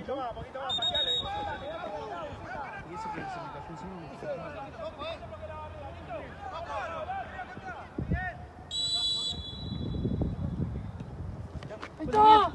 Poquito más, pateale. Y ese que se me cayó encima me quedó mal. ¡Ahí está!